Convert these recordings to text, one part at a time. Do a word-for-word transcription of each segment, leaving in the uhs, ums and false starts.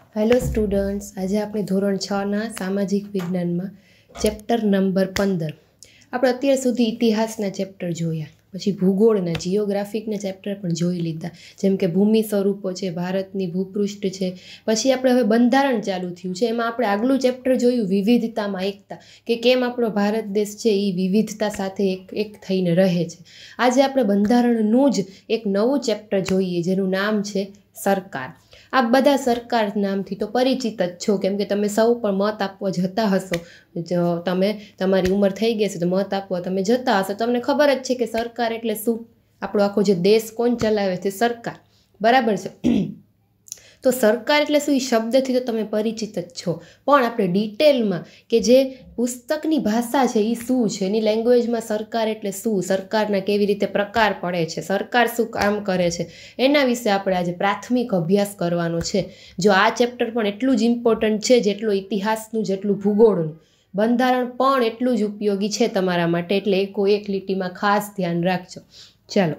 Hello students, આજે આપણે ધોરણ છ ના સામાજિક વિજ્ઞાનમાં ચેપ્ટર નંબર પંદર આપણે અત્યાર સુધી ઇતિહાસના ચેપ્ટર જોયા, પછી ભૂગોળના જિયોગ્રાફિકના ચેપ્ટર પણ જોઈ લીધા, જેમ કે ભૂમિ સ્વરૂપો છે, ભારતની ભૂપૃષ્ઠ છે. પછી આપણે હવે બંધારણ ચાલુ થયું છે, એમાં આપણે આગલું ચેપ્ટર જોયું વિવિધતામાં એકતા, કે કેમ આપણો ભારત દેશ છે એ વિવિધતા સાથે એક એક થઈને રહે છે. આજે આપણે બંધારણનું જ એક નવું ચેપ્ટર જોઈએ જેનું નામ છે સરકાર. આ બધા સરકાર નામથી તો પરિચિત જ છો, કેમ કે તમે સૌ પણ મત આપવા જતા હશો. જો તમે તમારી ઉંમર થઈ ગઈ છે તો મત આપવા તમે જતા હશો, તમને ખબર જ છે કે સરકાર એટલે શું. આપણો આખો જે દેશ કોણ ચલાવે છે? સરકાર, બરાબર છે. તો સરકાર એટલે શું એ શબ્દથી તો તમે પરિચિત જ છો, પણ આપણે ડિટેલમાં કે જે પુસ્તકની ભાષા છે એ શું છે, એની લેંગ્વેજમાં સરકાર એટલે શું, સરકારના કેવી રીતે પ્રકાર પડે છે, સરકાર શું કામ કરે છે, એના વિશે આપણે આજે પ્રાથમિક અભ્યાસ કરવાનો છે. જો આ ચેપ્ટર પણ એટલું જ ઇમ્પોર્ટન્ટ છે જેટલું ઇતિહાસનું, જેટલું ભૂગોળનું. બંધારણ પણ એટલું જ ઉપયોગી છે તમારા માટે, એટલે એકો એક લીટીમાં ખાસ ધ્યાન રાખજો. ચાલો,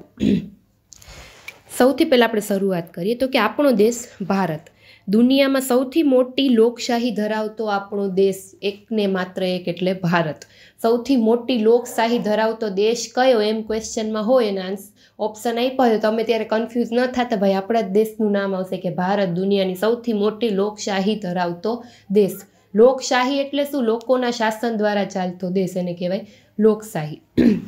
સૌથી પહેલાં આપણે શરૂઆત કરીએ તો કે આપણો દેશ ભારત દુનિયામાં સૌથી મોટી લોકશાહી ધરાવતો આપણો દેશ, એકને માત્ર એક એટલે ભારત. સૌથી મોટી લોકશાહી ધરાવતો દેશ કયો એમ ક્વેશ્ચનમાં હોય અને આન્સર ઓપ્શન આપ્યા હોય તો તમે ત્યારે કન્ફ્યુઝ ન થતા, ભાઈ આપણા જ દેશનું નામ આવશે કે ભારત દુનિયાની સૌથી મોટી લોકશાહી ધરાવતો દેશ. લોકશાહી એટલે શું? લોકોના શાસન દ્વારા ચાલતો દેશ, એને કહેવાય લોકશાહી.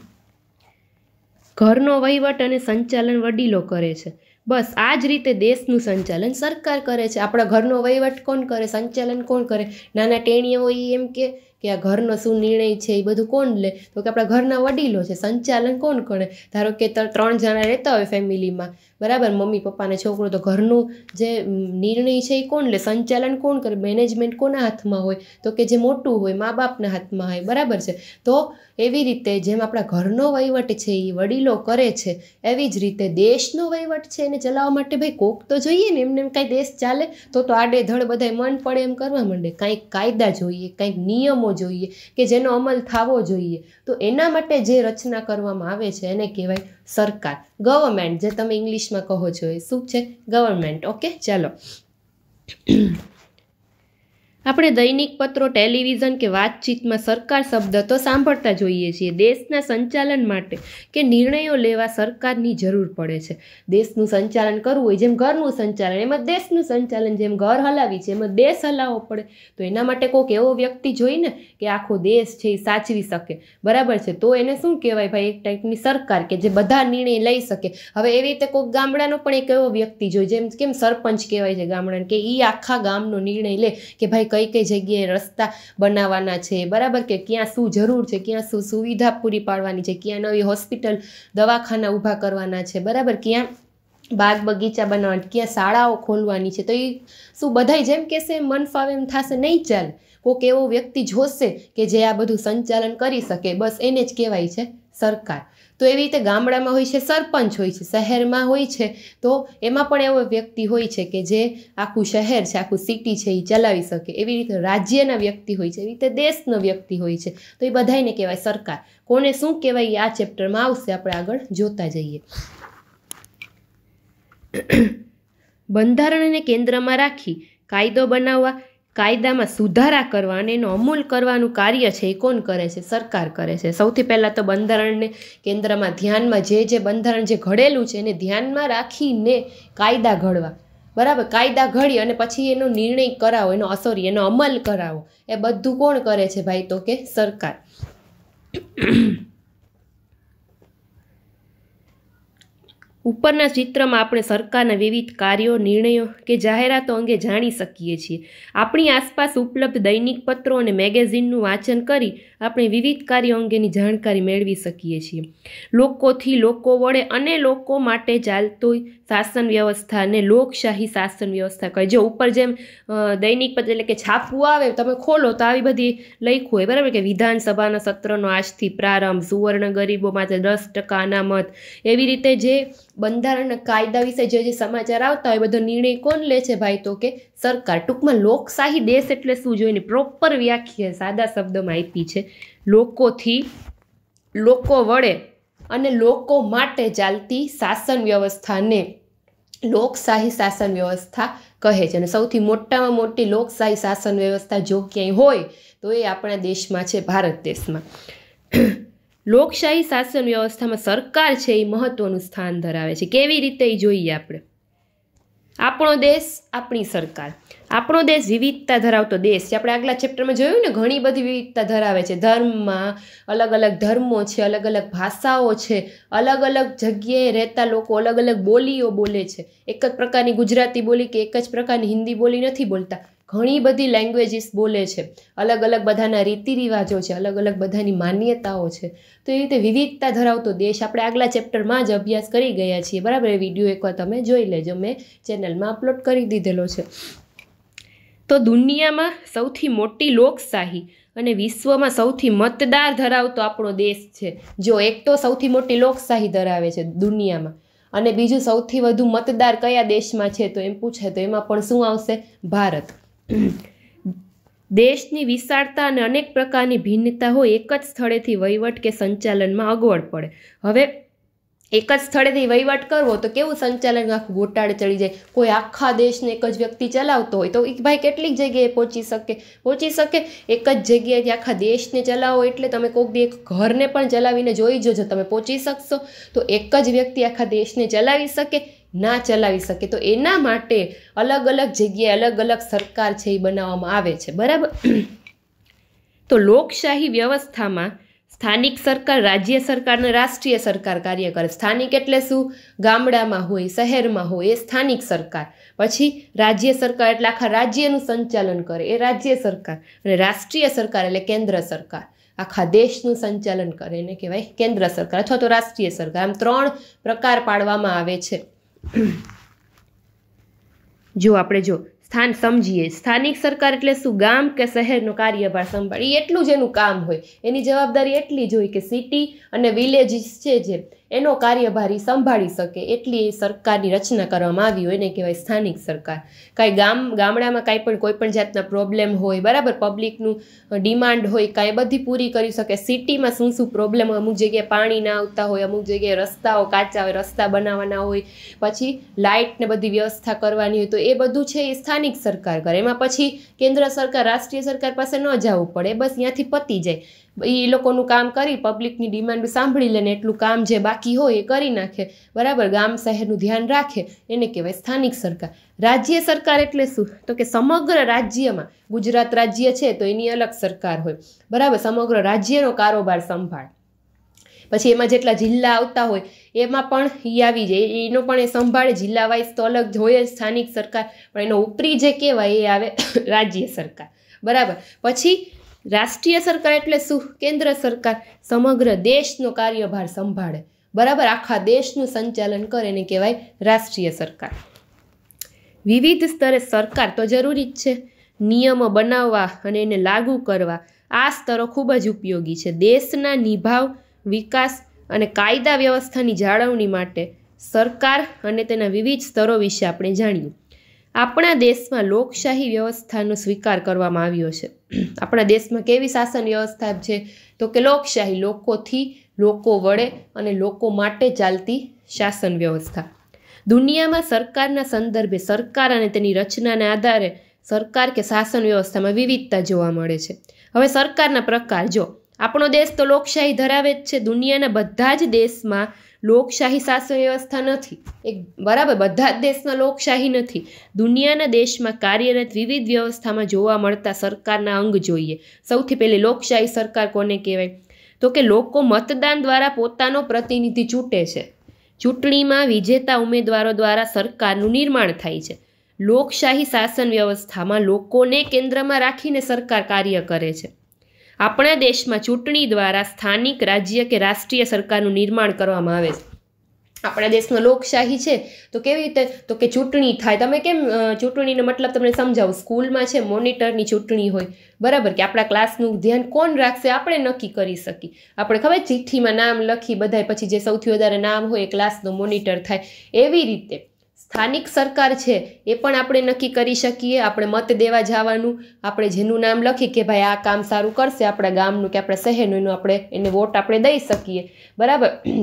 ઘરનો વહીવટ અને સંચાલન વડીલો કરે છે. બસ આ જ રીતે દેશનું સંચાલન સરકાર કરે છે. આપણા ઘરનો વહીવટ કોણ કરે? સંચાલન કોણ કરે? નાના ટેણીઓ હોય એમ કે કે આ ઘરનો શું નિર્ણય છે એ બધું કોણ લે? તો કે આપણા ઘરના વડીલો છે. સંચાલન કોણ કરે? ધારો કે ત્રણ જણા રહેતા હોય ફેમિલીમાં, બરાબર, મમ્મી પપ્પા ને છોકરો, તો ઘરનું જે નિર્ણય છે એ કોણ લે? સંચાલન કોણ કરે? મેનેજમેન્ટ કોના હાથમાં હોય? તો કે જે મોટું હોય મા બાપના હાથમાં હોય, બરાબર છે. તો એવી રીતે જેમ આપણા ઘરનો વહીવટ છે એ વડીલો કરે છે, એવી જ રીતે દેશનો વહીવટ છે એને ચલાવવા માટે ભાઈ કોક તો જોઈએ ને. એમને એમ કાંઈ દેશ ચાલે તો તો આડેધડ બધાય મન પડે એમ કરવા માંડે. કાંઈક કાયદા જોઈએ, કાંઈક નિયમો જોઈએ કે જેનો અમલ થવો જોઈએ. તો એના માટે જે રચના કરવામાં આવે છે એને કહેવાય સરકાર, ગવર્મેન્ટ, જે તમે ઇંગ્લિશમાં કહો છો એ શું છે? ગવર્મેન્ટ. ઓકે, ચાલો. આપણે દૈનિક પત્રો, ટેલિવિઝન કે વાતચીતમાં સરકાર શબ્દ તો સાંભળતા જોઈએ છીએ. દેશના સંચાલન માટે કે નિર્ણયો લેવા સરકારની જરૂર પડે છે. દેશનું સંચાલન કરવું હોય, જેમ ઘરનું સંચાલન, એમાં દેશનું સંચાલન, જેમ ઘર હલાવી છે એમાં દેશ હલાવવો પડે. તો એના માટે કોઈક એવો વ્યક્તિ જોઈને કે આખો દેશ છે એ સાચવી શકે, બરાબર છે. તો એને શું કહેવાય ભાઈ? એક ટાઈપની સરકાર કે જે બધા નિર્ણય લઈ શકે. હવે એવી રીતે કોઈક ગામડાનો પણ એક એવો વ્યક્તિ જોઈ, જેમ કેમ સરપંચ કહેવાય છે ગામડાને, કે એ આખા ગામનો નિર્ણય લે કે ભાઈ કઈ કઈ જગ્યાએ રસ્તા બનાવવાના છે, બરાબર, કે ક્યાં શું જરૂર છે, ક્યાં શું સુવિધા પૂરી પાડવાની છે, ક્યાં નવી હોસ્પિટલ, દવાખાના ઊભા કરવાના છે, બરાબર, ક્યાં બાગ બગીચા બનાવવાના, ક્યાં શાળાઓ ખોલવાની છે. તો એ શું બધાય જેમ કહેશે એમ મન ફાવે એમ થશે? નહીં ચાલે. કોઈક એવો વ્યક્તિ જોશે કે જે આ બધું સંચાલન કરી શકે, બસ એને જ કહેવાય છે સરકાર. તો એવી રીતે ગામડામાં હોય છે સરપંચ હોય છે, શહેરમાં હોય છે તો એમાં પણ એવો વ્યક્તિ હોય છે કે જે આખું શહેર છે, આખું સિટી છે એ ચલાવી શકે. એવી રીતે રાજ્યના વ્યક્તિ હોય છે, એવી રીતે દેશનો વ્યક્તિ હોય છે. તો એ બધાને કહેવાય સરકાર. કોને શું કહેવાય આ ચેપ્ટરમાં આવશે, આપણે આગળ જોતા જઈએ. બંધારણને કેન્દ્રમાં રાખી કાયદો બનાવવા, કાયદામાં સુધારા કરવા અને એનો અમૂલ કરવાનું કાર્ય છે એ કોણ કરે છે? સરકાર કરે છે. સૌથી પહેલાં તો બંધારણને કેન્દ્રમાં, ધ્યાનમાં, જે જે બંધારણ જે ઘડેલું છે એને ધ્યાનમાં રાખીને કાયદા ઘડવા, બરાબર, કાયદા ઘડી અને પછી એનો નિર્ણય કરાવો, એનો સોરી એનો અમલ કરાવો, એ બધું કોણ કરે છે ભાઈ? તો કે સરકાર. ઉપરના ચિત્રમાં આપણે સરકારના વિવિધ કાર્યો, નિર્ણયો કે જાહેરાતો અંગે જાણી શકીએ છીએ. આપણી આસપાસ ઉપલબ્ધ દૈનિક પત્રો અને મેગેઝિનનું વાંચન કરી આપણે વિવિધ કાર્યો અંગેની જાણકારી મેળવી શકીએ છીએ. લોકોથી, લોકો વડે અને લોકો માટે ચાલતું શાસન વ્યવસ્થા અને લોકશાહી શાસન વ્યવસ્થા કહે. જો ઉપર જેમ દૈનિક પત્ર એટલે કે છાપવું આવે, તમે ખોલો તો આવી બધી લખ્યું હોય, બરાબર, કે વિધાનસભાના સત્રનો આજથી પ્રારંભ, સુવર્ણ ગરીબો માટે દસ ટકા અનામત. એવી રીતે જે બંધારણના કાયદા વિશે જે જે સમાચાર આવતા હોય બધો નિર્ણય કોણ લે છે ભાઈ? તો કે સરકાર. ટૂંકમાં લોકશાહી દેશ એટલે શું જોઈને પ્રોપર વ્યાખ્યા સાદા શબ્દોમાં આપી છે. લોકોથી, લોકો વડે અને લોકો માટે ચાલતી શાસન વ્યવસ્થાને લોકશાહી શાસન વ્યવસ્થા કહે છે. અને સૌથી મોટામાં મોટી લોકશાહી શાસન વ્યવસ્થા જો ક્યાંય હોય તો એ આપણા દેશમાં છે, ભારત દેશમાં. લોકશાહી શાસન વ્યવસ્થામાં સરકાર છે એ મહત્વનું સ્થાન ધરાવે છે. કેવી રીતે એ જોઈએ આપણે. આપણો દેશ, આપણી સરકાર. આપણો દેશ વિવિધતા ધરાવતો દેશ છે. આપણે આગલા ચેપ્ટરમાં જોયું ને, ઘણી બધી વિવિધતા ધરાવે છે. ધર્મમાં અલગ અલગ ધર્મો છે, અલગ અલગ ભાષાઓ છે, અલગ અલગ જગ્યાએ રહેતા લોકો અલગ અલગ બોલીઓ બોલે છે. એક જ પ્રકારની ગુજરાતી બોલી કે એક જ પ્રકારની હિન્દી બોલી નથી બોલતા. ઘણી બધી લેંગ્વેજીસ બોલે છે. અલગ અલગ બધાના રીતિ રિવાજો છે, અલગ અલગ બધાની માન્યતાઓ છે. તો એ રીતે વિવિધતા ધરાવતો દેશ આપણે આગલા ચેપ્ટરમાં જ અભ્યાસ કરી ગયા છીએ. બરાબર, એ વિડીયો એકવાર તમે જોઈ લેજો, મેં ચેનલમાં અપલોડ કરી દીધેલો છે. તો દુનિયામાં સૌથી મોટી લોકશાહી અને વિશ્વમાં સૌથી મતદાર ધરાવતો આપણો દેશ છે. જો એક તો સૌથી મોટી લોકશાહી ધરાવે છે દુનિયામાં, અને બીજું સૌથી વધુ મતદાર કયા દેશમાં છે તો એમ પૂછે તો એમાં પણ શું આવશે? ભારત. દેશની વિશાળતા અને અનેક પ્રકારની ભિન્નતા હોય, એક જ સ્થળેથી વહીવટ કે સંચાલનમાં અગવડ પડે. હવે એક જ સ્થળેથી વહીવટ કરવો તો કેવું સંચાલન આખું ગોટાળે ચડી જાય. કોઈ આખા દેશને એક જ વ્યક્તિ ચલાવતો હોય તો એ ભાઈ કેટલીક જગ્યાએ પહોંચી શકે? પહોંચી શકે. એક જ જગ્યાએથી આખા દેશને ચલાવો એટલે તમે કોઈક દી એક ઘરને પણ ચલાવીને જોઈ જોજો, તમે પહોંચી શકશો? તો એક જ વ્યક્તિ આખા દેશને ચલાવી શકે? ના ચલાવી શકે. તો એના માટે અલગ અલગ જગ્યાએ અલગ અલગ સરકાર છે એ બનાવવામાં આવે છે. બરાબર. તો લોકશાહી વ્યવસ્થામાં સ્થાનિક સરકાર, રાજ્ય સરકાર અને રાષ્ટ્રીય સરકાર કાર્ય કરે. સ્થાનિક એટલે શું? ગામડામાં હોય, શહેરમાં હોય, એ સ્થાનિક સરકાર. પછી રાજ્ય સરકાર એટલે આખા રાજ્યનું સંચાલન કરે, એ રાજ્ય સરકાર. અને રાષ્ટ્રીય સરકાર એટલે કેન્દ્ર સરકાર, આખા દેશનું સંચાલન કરે, એને કહેવાય કેન્દ્ર સરકાર અથવા તો રાષ્ટ્રીય સરકાર. આમ ત્રણ પ્રકાર પાડવામાં આવે છે. જો આપણે જો સ્થાન સમજીએ, સ્થાનિક સરકાર એટલે શું? ગામ કે શહેરનો કાર્યભાર સંભાળી, એટલું જ એનું કામ હોય. એની જવાબદારી એટલી જ હોય કે સિટી અને વિલેજીસ છે જે એનો કાર્યભાર એ સંભાળી શકે, એટલી સરકારની રચના કરવામાં આવી હોય, એને કહેવાય સ્થાનિક સરકાર. કાંઈ ગામ ગામડામાં કાંઈ પણ કોઈ પણ જાતના પ્રોબ્લેમ હોય, બરાબર, પબ્લિકનું ડિમાન્ડ હોય, કાંઈ બધી પૂરી કરી શકે. સિટીમાં શું શું પ્રોબ્લેમ હોય, અમુક જગ્યાએ પાણી ના આવતા હોય, અમુક જગ્યાએ રસ્તાઓ કાચા હોય, રસ્તા બનાવવાના હોય, પછી લાઇટ ને બધી વ્યવસ્થા કરવાની હોય, તો એ બધું છે એ સ્થાનિક સરકાર કરે. એમાં પછી કેન્દ્ર સરકાર, રાષ્ટ્રીય સરકાર પાસે ન જવું પડે, બસ ત્યાંથી પતી જાય. એ લોકોનું કામ કરી પબ્લિકની ડિમાન્ડ સાંભળી લે ને એટલું કામ જે બાકી હોય એ કરી નાખે. બરાબર, ગામ શહેરનું ધ્યાન રાખે, એને કહેવાય સ્થાનિક સરકાર. રાજ્ય સરકાર એટલે શું? તો કે સમગ્ર રાજ્યમાં, ગુજરાત રાજ્ય છે તો એની અલગ સરકાર હોય, બરાબર, સમગ્ર રાજ્યનો કારોબાર સંભાળ. પછી એમાં જેટલા જિલ્લા આવતા હોય એમાં પણ એ આવી જાય, એનો પણ એ સંભાળે. જિલ્લા વાઇઝ તો અલગ હોય જ સ્થાનિક સરકાર, પણ એનો ઉપરી જે કહેવાય એ આવે રાજ્ય સરકાર. બરાબર. પછી રાષ્ટ્રીય સરકાર એટલે શું? કેન્દ્ર સરકાર સમગ્ર દેશનો કાર્યભાર સંભાળે, બરાબર, આખા દેશનું સંચાલન કરે, એને કહેવાય રાષ્ટ્રીય સરકાર. વિવિધ સ્તરે સરકાર તો જરૂરી જ છે. નિયમો બનાવવા અને એને લાગુ કરવા આ સ્તરો ખૂબ જ ઉપયોગી છે. દેશના નિભાવ, વિકાસ અને કાયદા વ્યવસ્થાની જાળવણી માટે સરકાર અને તેના વિવિધ સ્તરો વિશે આપણે જાણ્યું. આપણા દેશમાં લોકશાહી વ્યવસ્થાનો સ્વીકાર કરવામાં આવ્યો છે. આપણા દેશમાં કેવી શાસન વ્યવસ્થા છે? તો કે લોકશાહી, લોકોથી, લોકો વડે અને લોકો માટે ચાલતી શાસન વ્યવસ્થા. દુનિયામાં સરકારના સંદર્ભે સરકાર અને તેની રચનાના આધારે સરકાર કે શાસન વ્યવસ્થામાં વિવિધતા જોવા મળે છે. હવે સરકારના પ્રકાર જો, આપણો દેશ તો લોકશાહી ધરાવે જ છે. દુનિયાના બધા જ દેશમાં લોકશાહી શાસન વ્યવસ્થા નથી, એક બરાબર, બધા જ દેશમાં લોકશાહી નથી. દુનિયાના દેશમાં કાર્યરત વિવિધ વ્યવસ્થામાં જોવા મળતા સરકારના અંગ જોઈએ. સૌથી પહેલી લોકશાહી સરકાર કોને કહેવાય? તો કે લોકો મતદાન દ્વારા પોતાનો પ્રતિનિધિ ચૂંટે છે. ચૂંટણીમાં વિજેતા ઉમેદવારો દ્વારા સરકારનું નિર્માણ થાય છે. લોકશાહી શાસન વ્યવસ્થામાં લોકોને કેન્દ્રમાં રાખીને સરકાર કાર્ય કરે છે. આપણા દેશમાં ચૂંટણી દ્વારા સ્થાનિક, રાજ્ય કે રાષ્ટ્રીય સરકારનું નિર્માણ કરવામાં આવે છે. આપણા દેશમાં લોકશાહી છે તો કેવી રીતે? તો કે ચૂંટણી થાય. તમે કેમ ચૂંટણીનો મતલબ તમને સમજાવું. સ્કૂલમાં છે મોનિટરની ચૂંટણી હોય, બરાબર, કે આપણા ક્લાસનું ધ્યાન કોણ રાખશે આપણે નક્કી કરી શકીએ. આપણે ખબર ચિઠ્ઠીમાં નામ લખી બધાય, પછી જે સૌથી વધારે નામ હોય એ ક્લાસનો મોનિટર થાય. એવી રીતે સ્થાનિક સરકાર છે એ પણ આપણે નક્કી કરી શકીએ. આપણે મત દેવા જવાનું, આપણે જેનું નામ લખી કે ભાઈ આ કામ સારું કરશે આપણા ગામનું કે આપણા શહેરનું, એનું આપણે એને વોટ આપણે દઈ શકીએ, બરાબર.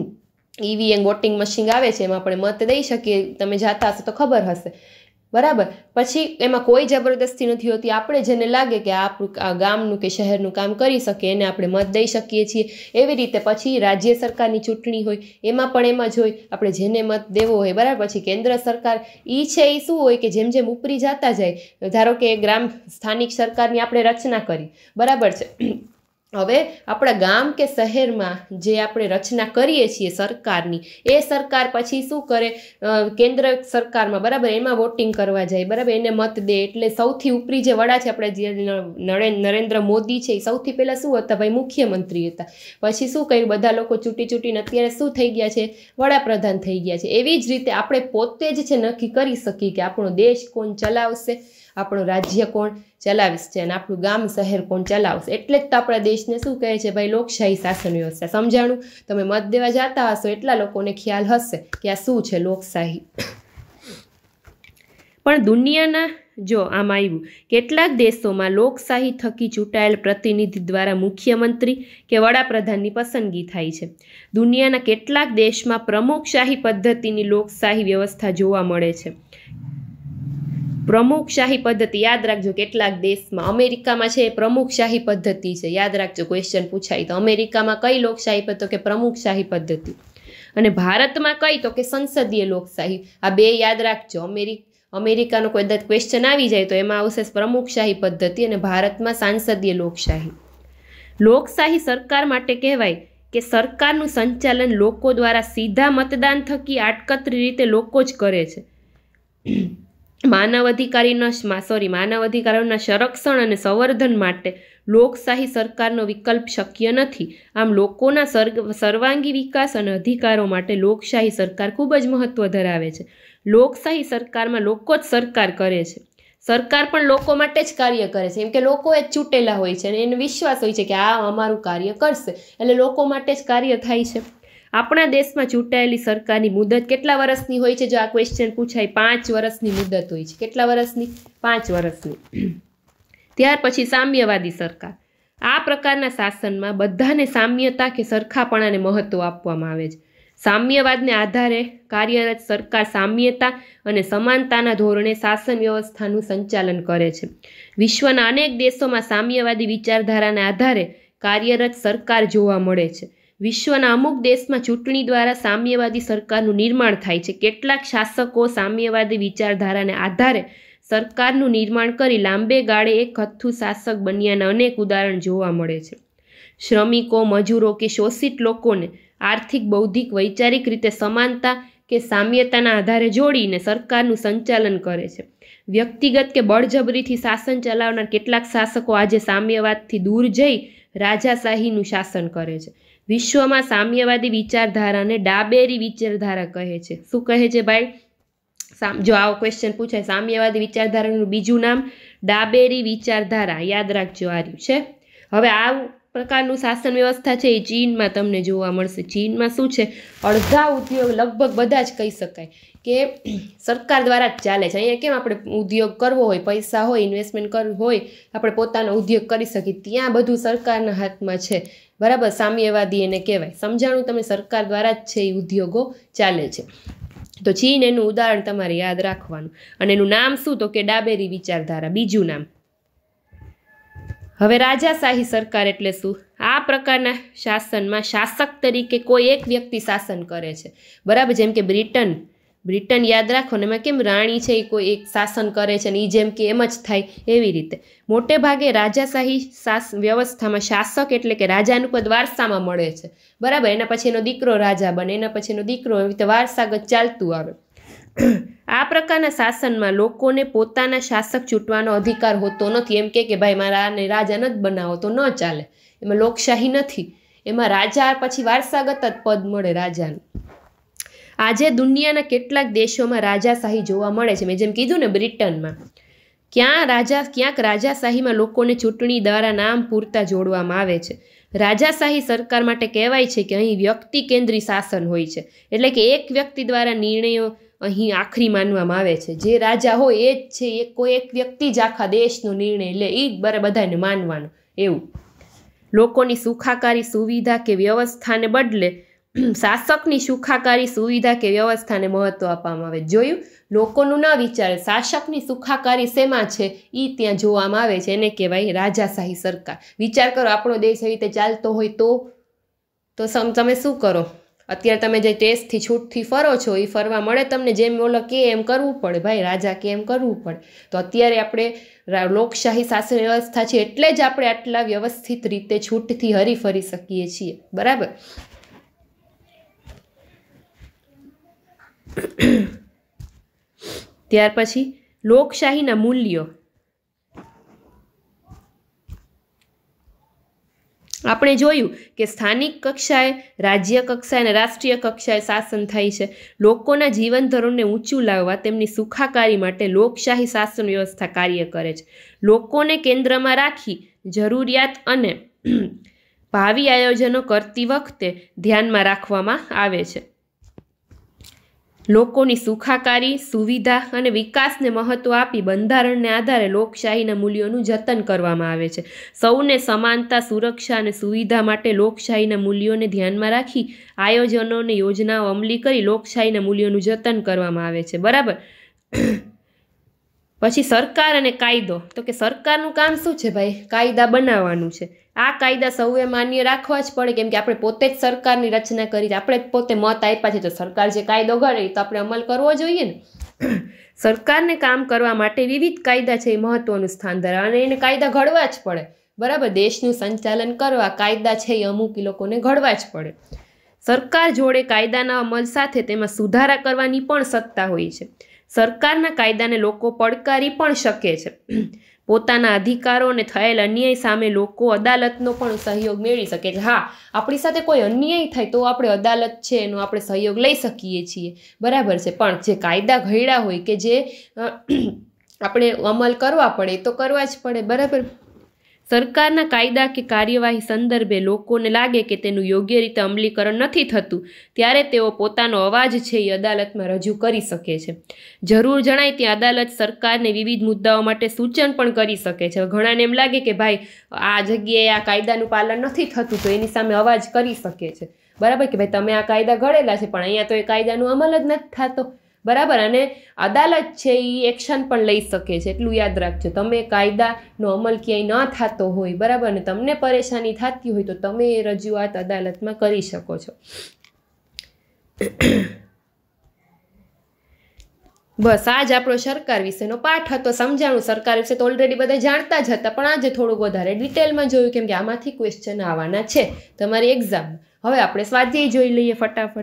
ઈવીએમ વોટિંગ મશીન આવે છે, એમાં આપણે મત દઈ શકીએ. તમે જાતા હશો તો ખબર હશે, બરાબર. પછી એમાં કોઈ જબરદસ્તી નથી હોતી. આપણે જેને લાગે કે આ ગામનું કે શહેરનું કામ કરી શકે એને આપણે મત દઈ શકીએ છીએ. એવી રીતે પછી રાજ્ય સરકારની ચૂંટણી હોય, એમાં પણ એમાં જ હોય, આપણે જેને મત દેવો હોય, બરાબર. પછી કેન્દ્ર સરકાર એ છે એ શું હોય કે જેમ જેમ ઉપરી જતા જાય, ધારો કે ગ્રામ સ્થાનિક સરકારની આપણે રચના કરી, બરાબર છે. હવે આપણા ગામ કે શહેરમાં જે આપણે રચના કરીએ છીએ સરકારની, એ સરકાર પછી શું કરે, કેન્દ્ર સરકારમાં, બરાબર, એમાં વોટિંગ કરવા જાય, બરાબર, એને મત દે. એટલે સૌથી ઉપરી જે વડા છે આપણે જે નરેન્દ્ર મોદી છે, એ સૌથી પહેલાં શું હતા ભાઈ, મુખ્યમંત્રી હતા. પછી શું કર્યું, બધા લોકો ચૂંટી ચૂંટીને અત્યારે શું થઈ ગયા છે, વડાપ્રધાન થઈ ગયા છે. એવી જ રીતે આપણે પોતે જ છે નક્કી કરી શકીએ કે આપણો દેશ કોણ ચલાવશે, આપણું રાજ્ય કોણ ચલાવીશ છે, અને આપણું ગામ શહેર કોણ ચલાવશે. એટલે જ તો આપણા દેશને શું કહે છે ભાઈ, લોકશાહી શાસન વ્યવસ્થા. સમજાણું? તમે મત દેવા જતા હશો એટલા લોકોને ખ્યાલ હશે કે આ શું છે લોકશાહી. પણ દુનિયાના, જો આમ આવ્યું, કેટલાક દેશોમાં લોકશાહી થકી ચૂંટાયેલ પ્રતિનિધિ દ્વારા મુખ્યમંત્રી કે વડાપ્રધાનની પસંદગી થાય છે. દુનિયાના કેટલાક દેશમાં પ્રમુખશાહી પદ્ધતિની લોકશાહી વ્યવસ્થા જોવા મળે છે. પ્રમુખશાહી પદ્ધતિ યાદ રાખજો, કેટલાક દેશમાં. અમેરિકામાં છે એ પ્રમુખશાહી પદ્ધતિ છે, યાદ રાખજો, ક્વેશ્ચન પૂછાય તો. અમેરિકામાં કઈ લોકશાહી પદ્ધતિ? કે પ્રમુખશાહી પદ્ધતિ. અને ભારતમાં કઈ? તો કે સંસદીય લોકશાહી. આ બે યાદ રાખજો. અમેરિકા અમેરિકાનો કોઈ દત ક્વેશ્ચન આવી જાય તો એમાં આવશે પ્રમુખશાહી પદ્ધતિ, અને ભારતમાં સાંસદીય લોકશાહી. લોકશાહી સરકાર માટે કહેવાય કે સરકારનું સંચાલન લોકો દ્વારા સીધા મતદાન થકી આડકતરી રીતે લોકો જ કરે છે. માનવ અધિકારીના સોરી માનવ અધિકારોના સંરક્ષણ અને સંવર્ધન માટે લોકશાહી સરકારનો વિકલ્પ શક્ય નથી. આમ લોકોના સર્વાંગી વિકાસ અને અધિકારો માટે લોકશાહી સરકાર ખૂબ જ મહત્વ ધરાવે છે. લોકશાહી સરકારમાં લોકો જ સરકાર કરે છે. સરકાર પણ લોકો માટે જ કાર્ય કરે છે, એમ કે લોકો એ જ ચૂંટેલા હોય છે અને એને વિશ્વાસ હોય છે કે આ અમારું કાર્ય કરશે, એટલે લોકો માટે જ કાર્ય થાય છે. આપણા દેશમાં ચૂંટાયેલી સરકારની મુદત કેટલા વર્ષની હોય છે? જો આ ક્વેશ્ચન પૂછાય, પાંચ વર્ષની મુદત હોય છે. કેટલા વર્ષની? પાંચ વર્ષની. ત્યાર પછી સામ્યવાદી સરકાર. આ પ્રકારના શાસનમાં બધાને સામ્યતા કે સરખાપણાને મહત્વ આપવામાં આવે છે. સામ્યવાદને આધારે કાર્યરત સરકાર સામ્યતા અને સમાનતાના ધોરણે શાસન વ્યવસ્થાનું સંચાલન કરે છે. વિશ્વના અનેક દેશોમાં સામ્યવાદી વિચારધારાના આધારે કાર્યરત સરકાર જોવા મળે છે. વિશ્વના અમુક દેશમાં ચૂંટણી દ્વારા સામ્યવાદી સરકારનું નિર્માણ થાય છે. કેટલાક શાસકો સામ્યવાદી વિચારધારાને આધારે સરકારનું નિર્માણ કરી લાંબે ગાળે એક હથ્થું શાસક બન્યાના અનેક ઉદાહરણ જોવા મળે છે. શ્રમિકો, મજૂરો કે શોષિત લોકોને આર્થિક, બૌદ્ધિક, વૈચારિક રીતે સમાનતા કે સામ્યતાના આધારે જોડીને સરકારનું સંચાલન કરે છે. વ્યક્તિગત કે બળજબરીથી શાસન ચલાવનાર કેટલાક શાસકો આજે સામ્યવાદથી દૂર જઈ રાજાશાહીનું શાસન કરે છે. વિશ્વમાં સામ્યવાદી વિચારધારાને ડાબેરી વિચારધારા કહે છે. શું કહે છે ભાઈ? જો આવો ક્વેશ્ચન પૂછાય, સામ્યવાદી વિચારધારાનું બીજું નામ ડાબેરી વિચારધારા. યાદ રાખજો, આ રહ્યું છે. હવે આ પ્રકારનું શાસન વ્યવસ્થા છે એ ચીનમાં તમને જોવા મળશે. ચીનમાં શું છે? અડધા ઉદ્યોગ, લગભગ બધા જ કહી શકાય કે સરકાર દ્વારા જ ચાલે છે. અહીંયા કેમ આપણે ઉદ્યોગ કરવો હોય, પૈસા હોય, ઇન્વેસ્ટમેન્ટ કરવું હોય, આપણે પોતાનો ઉદ્યોગ કરી શકીએ, ત્યાં બધું સરકારના હાથમાં છે, બરાબર. સામ્યવાદી એને કહેવાય. સમજાણું તમે? સરકાર દ્વારા જ છે એ ઉદ્યોગો ચાલે છે. તો ચીન એનું ઉદાહરણ તમારે યાદ રાખવાનું. અને એનું નામ શું? તો કે ડાબેરી વિચારધારા. બીજું નામ. હવે રાજાશાહી સરકાર એટલે શું? આ પ્રકારના શાસનમાં શાસક તરીકે કોઈ એક વ્યક્તિ શાસન કરે છે, બરાબર. જેમ કે બ્રિટન બ્રિટન યાદ રાખો ને, એમાં કેમ રાણી છે એ કોઈ એક શાસન કરે છે ને એ જેમ કે એમ જ થાય, એવી રીતે મોટે ભાગે રાજાશાહી શાસ વ્યવસ્થામાં શાસક એટલે કે રાજાનું પદ વારસામાં મળે છે, બરાબર. એના પછી એનો દીકરો રાજા બને, એના પછી એનો દીકરો, એવી રીતે વારસાગત ચાલતું આવે. આ પ્રકારના શાસનમાં લોકોને પોતાના શાસક ચૂંટવાનો અધિકાર હોતો નથી. એમ કે ભાઈ મારા આને રાજા નથી બનાવો તો ન ચાલે. એમાં લોકશાહી નથી. એમાં રાજા પછી વારસાગત જ પદ મળે રાજાનું. આજે દુનિયાના કેટલાક દેશોમાં રાજાશાહી જોવા મળે છે. મેં જેમ કીધું ને, બ્રિટનમાં ક્યાં રાજા ક્યાંક રાજાશાહીમાં લોકોને ચૂંટણી દ્વારા નામ પૂરતા જોડવામાં આવે છે. રાજાશાહી સરકાર માટે કહેવાય છે કે અહીં વ્યક્તિ કેન્દ્રી શાસન હોય છે, એટલે કે એક વ્યક્તિ દ્વારા નિર્ણયો અહીં આખરી માનવામાં આવે છે. જે રાજા હોય એ જ છે, એ કોઈ એક વ્યક્તિ જ આખા દેશનો નિર્ણય લે, એ જ બરે બધાને માનવાનું એવું. લોકોની સુખાકારી, સુવિધા કે વ્યવસ્થાને બદલે શાસકની સુખાકારી સુવિધા કે વ્યવસ્થાને મહત્વ આપવામાં આવે. જોયું, લોકોનું ન વિચારે, શાસકની સુખાકારી શેમાં છે એ ત્યાં જોવામાં આવે છે, એને કહેવાય રાજાશાહી સરકાર. વિચાર કરો, આપણો દેશ એવી રીતે ચાલતો હોય તો તો તમે શું કરો? અત્યારે તમે જે ટેસ્ટથી છૂટથી ફરો છો એ ફરવા મળે તમને, જેમ ઓલો કે એમ કરવું પડે, ભાઈ રાજા કે એમ કરવું પડે. તો અત્યારે આપણે લોકશાહી શાસન વ્યવસ્થા છે એટલે જ આપણે આટલા વ્યવસ્થિત રીતે છૂટથી હરી ફરી શકીએ છીએ, બરાબર. ત્યાર પછી લોકશાહીના મૂલ્યો. આપણે જોયું કે સ્થાનિક કક્ષાએ, રાજ્ય કક્ષાએ અને રાષ્ટ્રીય કક્ષાએ શાસન થાય છે. લોકોના જીવન ધોરણને ઊંચું લાવવા, તેમની સુખાકારી માટે લોકશાહી શાસન વ્યવસ્થા કાર્ય કરે છે. લોકોને કેન્દ્રમાં રાખી જરૂરિયાત અને ભાવિ આયોજનો કરતી વખતે ધ્યાનમાં રાખવામાં આવે છે. લોકોની સુખાકારી, સુવિધા અને વિકાસને મહત્વ આપી બંધારણને આધારે લોકશાહીના મૂલ્યોનું જતન કરવામાં આવે છે. સૌને સમાનતા, સુરક્ષા અને સુવિધા માટે લોકશાહીના મૂલ્યોને ધ્યાનમાં રાખી આયોજનો અને યોજનાઓ અમલી કરી લોકશાહીના મૂલ્યોનું જતન કરવામાં આવે છે, બરાબર. પછી સરકાર અને કાયદો. તો કે સરકારનું કામ શું છે ભાઈ? કાયદા બનાવવાનું છે. આ કાયદા સૌએ માન્ય રાખવા જ પડે, કેમ કે આપણે પોતે જ સરકારની રચના કરી, આપણે પોતે મત આપ્યા છે, તો સરકાર જે કાયદો ઘડે તો આપણે અમલ કરવો જોઈએ ને. સરકારને કામ કરવા માટે વિવિધ કાયદા છે એ મહત્વનું સ્થાન ધરાવે અને એને કાયદા ઘડવા જ પડે, બરાબર. દેશનું સંચાલન કરવા કાયદા છે એ અમુક લોકોને ઘડવા જ પડે. સરકાર જોડે કાયદાના અમલ સાથે તેમાં સુધારા કરવાની પણ સત્તા હોય છે. સરકારના કાયદાને લોકો પડકારી પણ શકે છે. પોતાના અધિકારો અને થયેલ અન્યાય સામે લોકો અદાલતનો પણ સહયોગ મેળવી શકે છે. હા, આપણી સાથે કોઈ અન્યાય થાય તો આપણે અદાલત છે એનો આપણે સહયોગ લઈ શકીએ છીએ, બરાબર છે. પણ જે કાયદા ઘડ્યા હોય કે જે આપણે અમલ કરવા પડે તો કરવા જ પડે, બરાબર. સરકારના કાયદા કે કાર્યવાહી સંદર્ભે લોકોને લાગે કે તેનું યોગ્ય રીતે અમલીકરણ નથી થતું, ત્યારે તેઓ પોતાનો અવાજ છે એ અદાલતમાં રજૂ કરી શકે છે. જરૂર જણાય ત્યાં અદાલત સરકારને વિવિધ મુદ્દાઓ માટે સૂચન પણ કરી શકે છે. ઘણાને એમ લાગે કે ભાઈ આ જગ્યાએ આ કાયદાનું પાલન નથી થતું, તો એની સામે અવાજ કરી શકે છે, બરાબર. કે ભાઈ તમે આ કાયદા ઘડેલા છે પણ અહીંયા તો એ કાયદાનું અમલ જ નથી થતો, બરાબર. અને અદાલત છે એ એક્શન પણ લઈ શકે છે, એટલું યાદ રાખજો. તમે કાયદાનો અમલ ક્યાંય ન થતો હોય, બરાબર, અને તમને પરેશાની થતી હોય તો તમે એ રજૂઆત અદાલતમાં કરી શકો છો. બસ આ જ આપણો સરકાર વિશેનો પાઠ હતો. સમજાણું. સરકાર વિશે તો ઓલરેડી બધા જાણતા જ હતા, પણ આજે થોડુંક વધારે ડિટેલમાં જોયું, કેમ કે આમાંથી ક્વેશ્ચન આવવાના છે તમારી એક્ઝામમાં. હવે આપણે સ્વાધ્યાય જોઈ લઈએ ફટાફટ.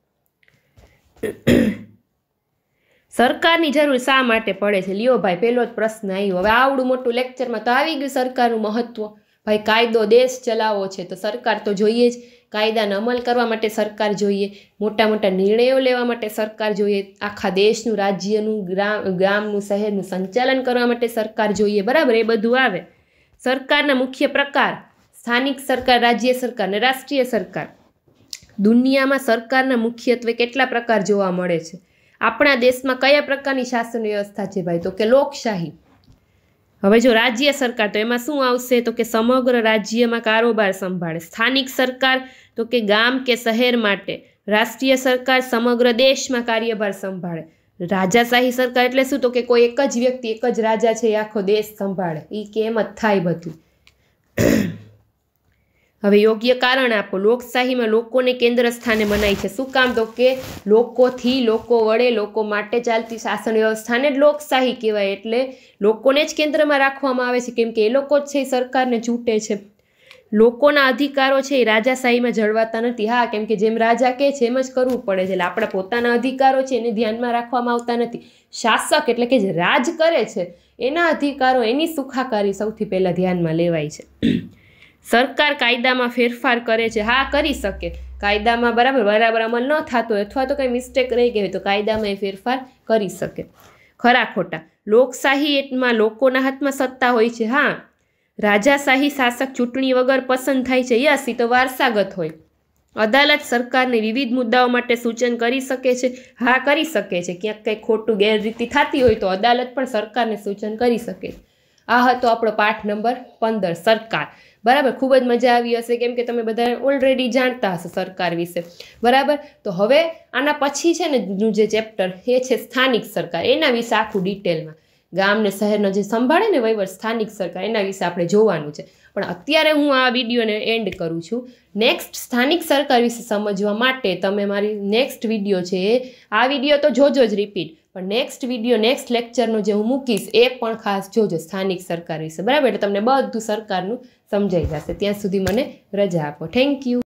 સરકારની જરૂર શા માટે પડે છે? લ્યો ભાઈ, પહેલો જ પ્રશ્ન આવ્યો. હવે આવડું મોટું લેક્ચરમાં તો આવી ગયું સરકારનું મહત્વ. ભાઈ કાયદો દેશ ચલાવવો છે તો સરકાર તો જોઈએ જ. કાયદાનો અમલ કરવા માટે સરકાર જોઈએ, મોટા મોટા નિર્ણયો લેવા માટે સરકાર જોઈએ, આખા દેશનું, રાજ્યનું, ગ્રામ ગામનું, શહેરનું સંચાલન કરવા માટે સરકાર જોઈએ, બરાબર. એ બધું આવે. સરકારના મુખ્ય પ્રકાર: સ્થાનિક સરકાર, રાજ્ય સરકાર અને રાષ્ટ્રીય સરકાર. દુનિયામાં સરકારના મુખ્યત્વે કેટલા પ્રકાર જોવા મળે છે? આપણા દેશમાં કયા પ્રકારની શાસન વ્યવસ્થા છે ભાઈ? તો કે લોકશાહી. હવે જો રાજ્ય સરકાર, તો એમાં શું આવશે? તો કે સમગ્ર રાજ્યમાં કારોબાર સંભાળે. સ્થાનિક સરકાર તો કે ગામ કે શહેર માટે. રાષ્ટ્રીય સરકાર સમગ્ર દેશમાં કાર્યભાર સંભાળે. રાજાશાહી સરકાર એટલે શું? તો કે કોઈ એક જ વ્યક્તિ, એક જ રાજા છે એ આખો દેશ સંભાળે. એ કે એમ જ થાય બધું. હવે યોગ્ય કારણ આપો. લોકશાહીમાં લોકોને કેન્દ્ર સ્થાને બનાવી છે. શું કામ? તો કે લોકોથી, લોકો વડે, લોકો માટે ચાલતી શાસન વ્યવસ્થાને જ લોકશાહી કહેવાય. એટલે લોકોને જ કેન્દ્રમાં રાખવામાં આવે છે, કેમ કે એ લોકો જ છે એ સરકારને ચૂંટે છે. લોકોના અધિકારો છે એ રાજાશાહીમાં જળવાતા નથી. હા, કેમ કે જેમ રાજા કહે છે એમ જ કરવું પડે છે. એટલે આપણા પોતાના અધિકારો છે એને ધ્યાનમાં રાખવામાં આવતા નથી. શાસક એટલે કે જે રાજ કરે છે એના અધિકારો, એની સુખાકારી સૌથી પહેલાં ધ્યાનમાં લેવાય છે. સરકાર કાયદામાં ફેરફાર કરે છે. હા, કરી શકે. કાયદામાં બરાબર બરાબર અમલ ન થતો હોય અથવા તો કંઈ મિસ્ટેક રહી ગઈ હોય તો કાયદામાં એ ફેરફાર કરી શકે. ખરા ખોટા? લોકશાહીમાં લોકોના હાથમાં સત્તા હોય છે. હા, રાજાશાહી શાસક ચૂંટણી વગર પસંદ થાય છે. યસ, એ તો વારસાગત હોય. અદાલત સરકારને વિવિધ મુદ્દાઓ માટે સૂચન કરી શકે છે. હા, કરી શકે છે. ક્યાંક કંઈક ખોટું ગેરરીતિ થતી હોય તો અદાલત પણ સરકારને સૂચન કરી શકે. આ હતો આપણો પાઠ નંબર પંદર, સરકાર. બરાબર, ખૂબ જ મજા આવી હશે કેમ કે તમે બધા ઓલરેડી જાણતા હશો સરકાર વિશે, બરાબર. તો હવે આના પછી છે ને નું જે ચેપ્ટર એ છે સ્થાનિક સરકાર. એના વિશે આખું ડિટેલમાં ગામ ને શહેરનો જે સંભાળે ને વહીવટ સ્થાનિક સરકાર એના વિશે આપણે જોવાનું છે. પણ અત્યારે હું આ વિડીયોને એન્ડ કરું છું. નેક્સ્ટ સ્થાનિક સરકાર વિશે સમજવા માટે તમે મારી નેક્સ્ટ વિડીયો છે આ વિડીયો તો જોજો જ રિપીટ, પણ નેક્સ્ટ વિડીયો નેક્સ્ટ લેક્ચરનો જે હું મૂકીશ એ પણ ખાસ જોજો સ્થાનિક સરકાર વિશે, બરાબર. એટલે તમને બધું સરકારનું સમજાઈ જશે. ત્યાં સુધી મને રજા આપો. Thank you.